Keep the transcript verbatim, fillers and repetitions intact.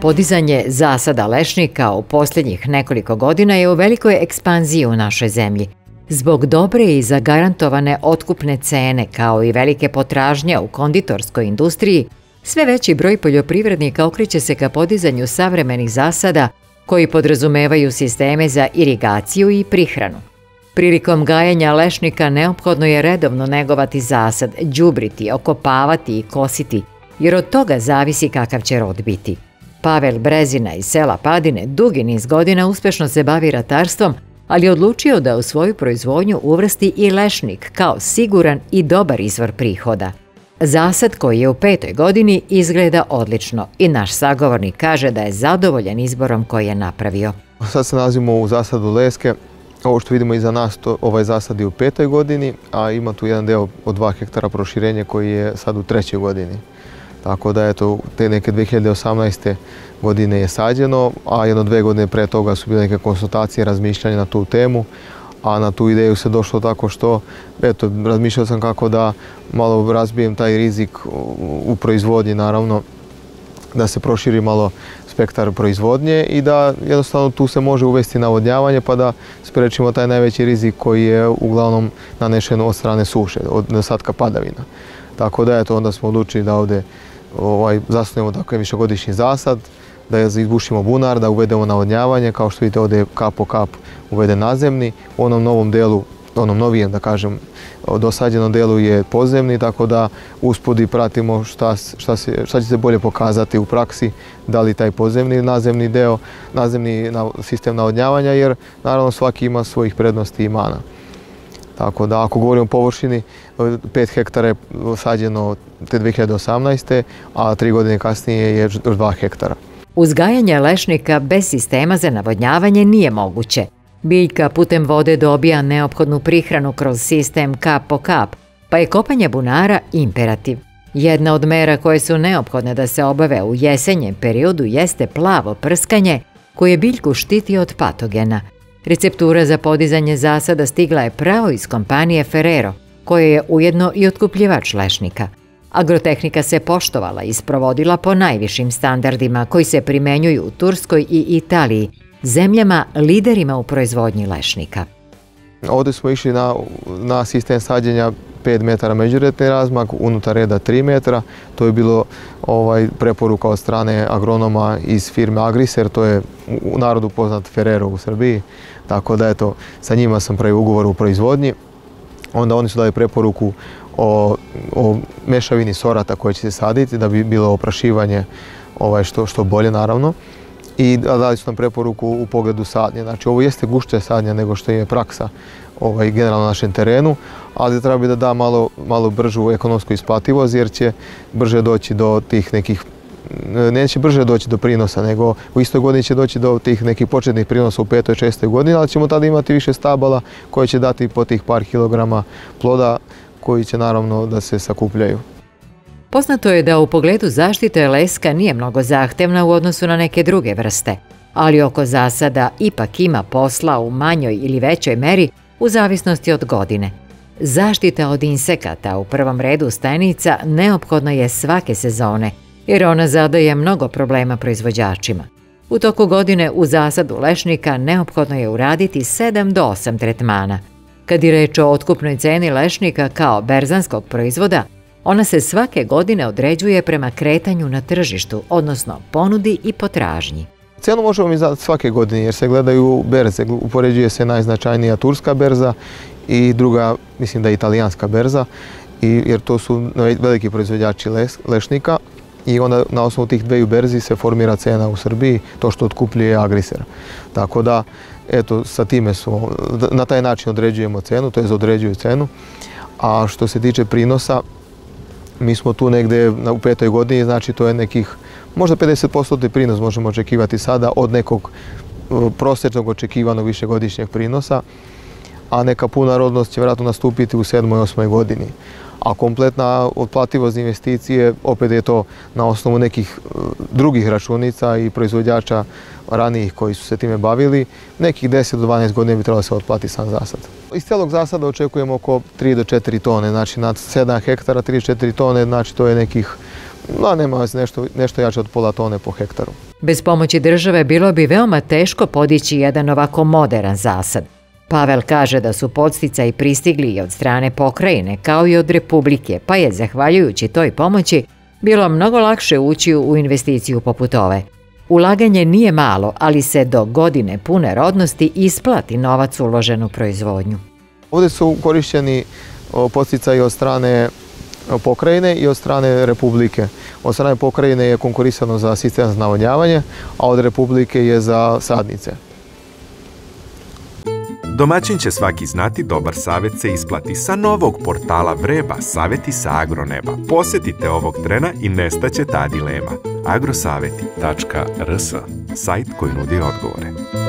Podizanje zasada lešnika u posljednjih nekoliko godina je u velikoj ekspanziji u našoj zemlji. Zbog dobre i zagarantovane otkupne cene, kao i velike potražnje u konditorskoj industriji, sve veći broj poljoprivrednika okreće se ka podizanju savremenih zasada koji podrazumevaju sisteme za irigaciju i prihranu. Prilikom gajenja lešnika neophodno je redovno negovati zasad, đubriti, okopavati i kositi, jer od toga zavisi kakav će rod biti. Pavel Brezina iz sela Padine dugi niz godina uspešno se bavi ratarstvom, ali je odlučio da u svoju proizvodnju uvrsti i lešnik kao siguran i dobar izvor prihoda. Zasad koji je u petoj godini izgleda odlično i naš sagovornik kaže da je zadovoljan izborom koji je napravio. Sad se nalazimo u zasadu leske. Ovo što vidimo iza nas, to, ovaj zasad je u petoj godini, a ima tu jedan deo od dva hektara proširenja koji je sad u trećoj godini. Tako da eto, te neke dve hiljade osamnaeste. godine je sađeno, a jedno dve godine pre toga su bile neke konsultacije, razmišljanje na tu temu, a na tu ideju se došlo tako što, eto, razmišljao sam kako da malo razbijem taj rizik u proizvodnji, naravno, da se proširi malo spektar proizvodnje i da jednostavno tu se može uvesti navodnjavanje pa da sprečimo taj najveći rizik koji je uglavnom nanešen od strane suše, od nedostatka padavina. Tako da eto, onda smo odlučili da ovdje ovaj, zasnujemo tako višegodišnji zasad, da izbušimo bunar, da uvedemo navodnjavanje, kao što vidite ovdje je kap po kap uveden nazemni, u onom novom delu, onom novijem da kažem, dosađenom delu je podzemni, tako da usput pratimo šta, šta, se, šta će se bolje pokazati u praksi, da li taj podzemni ili nazemni deo, nazemni sistem navodnjavanja, jer naravno svaki ima svojih prednosti i mana. Tako da ako govorimo o površini, pet hektara je sađeno te dve hiljade osamnaeste. a tri godine kasnije je još dva hektara. Uzgajanje lešnika bez sistema za navodnjavanje nije moguće. Biljka putem vode dobija neophodnu prihranu kroz sistem kap po kap, pa je kopanje bunara imperativ. Jedna od mera koje su neophodne da se obave u jesenjem periodu jeste plavo prskanje koje biljku štiti od patogena. Receptura za podizanje zasada stigla je pravo iz kompanije Ferrero, koja je ujedno i otkupljivač lešnika. Agrotehnika se poštovala i sprovodila po najvišim standardima koji se primenjuju u Turskoj i Italiji, zemljama liderima u proizvodnji lešnika. Ovdje smo išli na, na sistem sađenja pet metara međuretni razmak, unutar reda tri metra. To je bilo ovaj, preporuka od strane agronoma iz firme Agriser, to je u narodu poznat Ferrero u Srbiji. Tako da eto, sa njima sam pravio ugovor u proizvodnji. Onda oni su dali preporuku o, o mešavini sorata koje će se saditi da bi bilo oprašivanje ovaj, što, što bolje naravno. I dali su nam preporuku u pogledu sadnje. Znači ovo jeste gušća sadnja nego što je praksa ovaj, generalno na našem terenu, ali treba bi da da malo, malo bržu ekonomsku isplativost jer će brže doći do tih nekih, neće brže doći do prinosa, nego u istoj godini će doći do tih nekih početnih prinosa u petoj, šestoj godini, ali ćemo tada imati više stabala koje će dati po tih par kilograma ploda koji će naravno da se sakupljaju. Poznato je da u pogledu zaštite leska nije mnogo zahtevna u odnosu na neke druge vrste, ali oko zasada ipak ima posla u manjoj ili većoj meri u zavisnosti od godine. Zaštita od insekata, u prvom redu stajenica, neophodna je svake sezone, jer ona zadaje mnogo problema proizvođačima. U toku godine u zasadu lešnika neophodno je uraditi sedam do osam tretmana. Kad je reč o otkupnoj ceni lešnika kao berzanskog proizvoda, ona se svake godine određuje prema kretanju na tržištu, odnosno ponudi i potražnji. Cenu možemo mi znati svake godine jer se gledaju berze, upoređuje se najznačajnija turska berza i druga, mislim da je italijanska berza, i, jer to su veliki proizvođači les, lešnika i onda na osnovu tih dveju berzi se formira cena u Srbiji, to što otkupljuje Agriser. Tako da, eto, sa time smo, na taj način određujemo cenu, to je određuju cenu, a što se tiče prinosa, mi smo tu negde u petoj godini, znači to je nekih, možda pedeset posto prinos možemo očekivati sada od nekog prosječnog očekivanog višegodišnjeg prinosa, a neka puna rodnost će vjerojatno nastupiti u sedmoj, osmoj godini. A kompletna otplativost investicije, opet je to na osnovu nekih drugih računica i proizvođača ranijih koji su se time bavili, nekih deset do dvanaest godina bi trebalo se otplati sam zasad. Iz celog zasada očekujemo oko tri do četiri tone, znači na sedam hektara tri do četiri tone, znači to je nekih, no, nema nešto, nešto jače od pola tone po hektaru. Bez pomoći države bilo bi veoma teško podići jedan ovako moderan zasad. Pavel kaže da su podsticaji pristigli i od strane pokrajine kao i od Republike, pa je, zahvaljujući toj pomoći, bilo mnogo lakše ući u investiciju poput ove. Ulaganje nije malo, ali se do godine pune rodnosti isplati novac uložen u proizvodnju. Ovdje su korišćeni podsticaji od strane pokrajine i od strane Republike. Od strane pokrajine je konkurisano za sistem za navodnjavanje, a od Republike je za sadnice. Domaćin će svaki znati, dobar savjet se isplati. Sa novog portala Vreba, savjeti sa agroneba. Posjetite ovog trena i nestaće ta dilema. agrosaveti tačka r s, sajt koji nudi odgovore.